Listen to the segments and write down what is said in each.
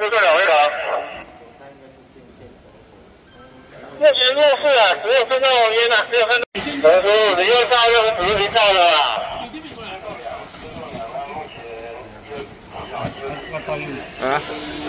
这个两位了。目前弱势啊，15分钟烟啊，15分钟。陈叔，你又照又不是你照的啦。啊？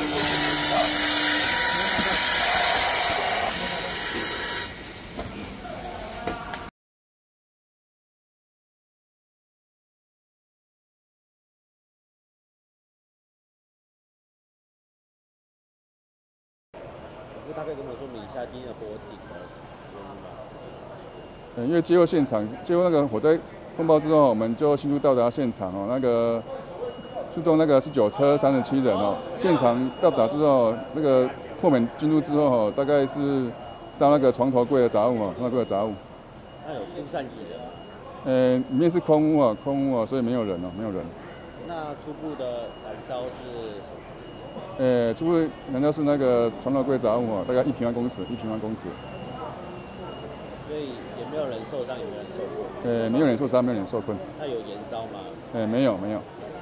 大概跟我说米下今天的火警的原因吗？ 因为接获现场，接获那个火灾通报之后，我们就迅速到达现场哦。那个出动那个19车37人哦。现场到达之后，那个破门进入之后哦，大概是烧那个床头柜的杂物哦，床头柜的杂物。 那有疏散几人？ 里面是空屋啊，空屋啊，所以没有人哦，没有人。 那初步的燃烧是？ 初步燃烧是那个床头柜杂物哦，大概1平方公尺，1平方公尺。 所以也没有人受伤，也没有人受困。 没有人受伤，没有人受困。 那有延烧吗？ 没有，没有。